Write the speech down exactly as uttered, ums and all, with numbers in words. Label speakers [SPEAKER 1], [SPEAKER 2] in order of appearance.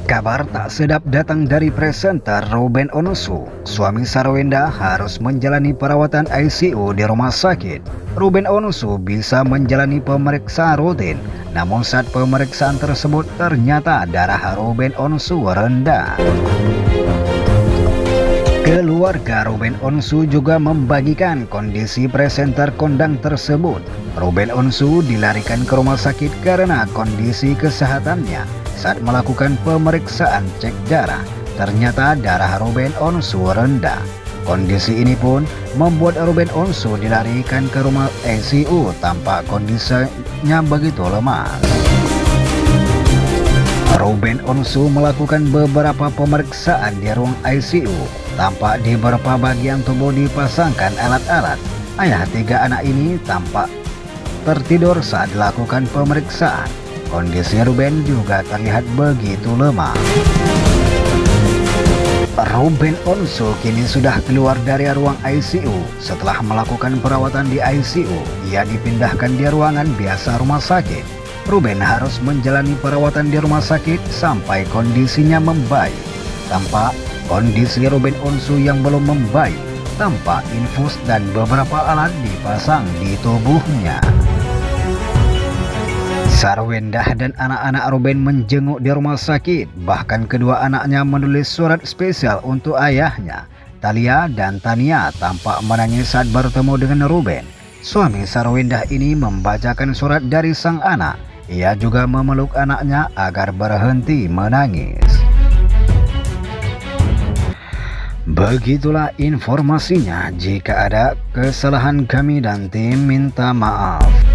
[SPEAKER 1] Kabar tak sedap datang dari presenter Ruben Onsu. Suami Sarwenda harus menjalani perawatan I C U di rumah sakit. Ruben Onsu bisa menjalani pemeriksaan rutin, namun saat pemeriksaan tersebut ternyata darah Ruben Onsu rendah. Keluarga Ruben Onsu juga membagikan kondisi presenter kondang tersebut. Ruben Onsu dilarikan ke rumah sakit karena kondisi kesehatannya. Saat melakukan pemeriksaan cek darah, ternyata darah Ruben Onsu rendah. Kondisi ini pun membuat Ruben Onsu dilarikan ke rumah I C U tanpa kondisinya begitu lemah. Ruben Onsu melakukan beberapa pemeriksaan di ruang I C U. Tampak di beberapa bagian tubuh dipasangkan alat-alat. Ayah tiga anak ini tampak tertidur saat dilakukan pemeriksaan. Kondisi Ruben juga terlihat begitu lemah. Ruben Onsu kini sudah keluar dari ruang I C U. Setelah melakukan perawatan di I C U, ia dipindahkan di ruangan biasa rumah sakit. Ruben harus menjalani perawatan di rumah sakit sampai kondisinya membaik. Tampak kondisi Ruben Onsu yang belum membaik, tanpa infus dan beberapa alat dipasang di tubuhnya. Sarwenda dan anak-anak Ruben menjenguk di rumah sakit. Bahkan kedua anaknya menulis surat spesial untuk ayahnya. Talia dan Tania tampak menangis saat bertemu dengan Ruben. Suami Sarwenda ini membacakan surat dari sang anak. Ia juga memeluk anaknya agar berhenti menangis. Begitulah informasinya. Jika ada kesalahan kami dan tim minta maaf.